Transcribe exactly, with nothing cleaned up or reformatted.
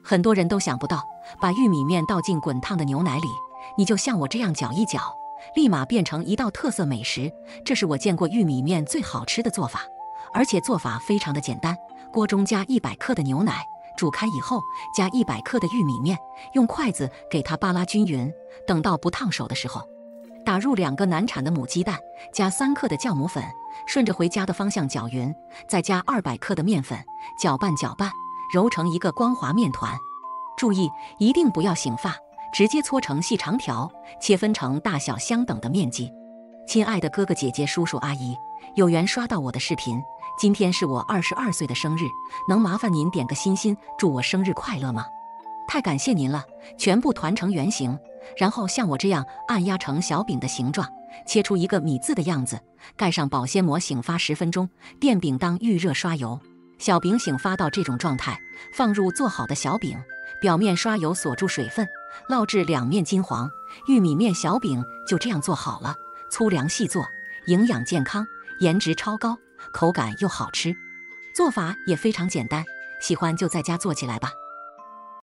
很多人都想不到，把玉米面倒进滚烫的牛奶里，你就像我这样搅一搅，立马变成一道特色美食。这是我见过玉米面最好吃的做法，而且做法非常的简单。锅中加一百克的牛奶，煮开以后加一百克的玉米面，用筷子给它扒拉均匀。等到不烫手的时候，打入两个难产的母鸡蛋，加三克的酵母粉，顺着回家的方向搅匀，再加二百克的面粉，搅拌搅拌，揉成一个光滑面团。注意，一定不要醒发，直接搓成细长条，切分成大小相等的面积。亲爱的哥哥姐姐、叔叔阿姨，有缘刷到我的视频，今天是我二十二岁的生日，能麻烦您点个心心，祝我生日快乐吗？太感谢您了！全部团成圆形，然后像我这样按压成小饼的形状，切出一个米字的样子，盖上保鲜膜醒发十分钟，垫饼当预热刷油。小饼醒发到这种状态，放入做好的小饼，表面刷油锁住水分，烙至两面金黄。玉米面小饼就这样做好了，粗粮细做，营养健康，颜值超高，口感又好吃。做法也非常简单，喜欢就在家做起来吧。